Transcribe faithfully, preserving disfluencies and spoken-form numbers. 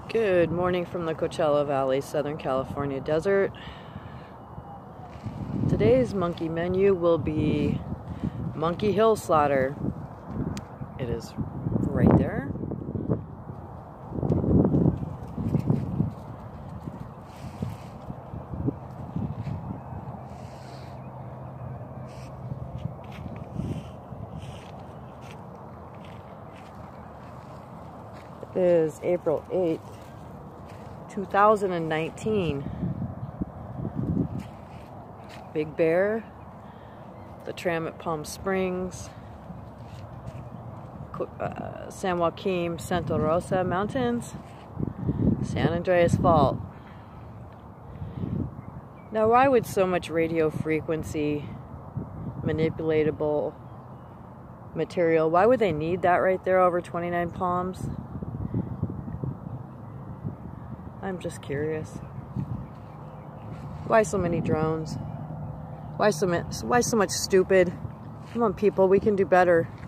Good morning from the Coachella Valley, Southern California desert. Today's monkey menu will be Monkey Hill Slaughter. It is right there. It is April eighth, two thousand nineteen. Big Bear, the tram at Palm Springs, uh, San Joaquin, Santa Rosa Mountains, San Andreas Fault. Now, why would so much radio frequency, manipulatable material, why would they need that right there over twenty-nine Palms? I'm just curious. Why so many drones? Why so much, why so much stupid? Come on, people, we can do better.